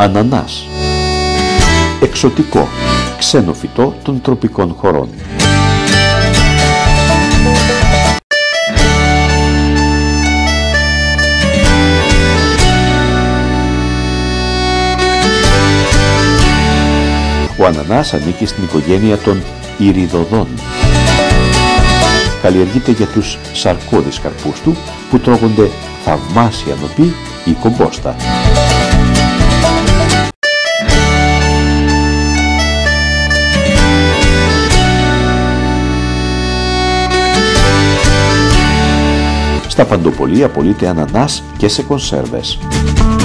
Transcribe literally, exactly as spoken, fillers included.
Ανανάς. Εξωτικό, ξένο φυτό των τροπικών χωρών. Ο ανανάς ανήκει στην οικογένεια των ηριδοδών. Καλλιεργείται για τους σαρκώδεις καρπούς του που τρώγονται θαυμάσια νοπή ή κομπόστα. Στα παντοπολία πωλείται ανανάς και σε κονσέρβες.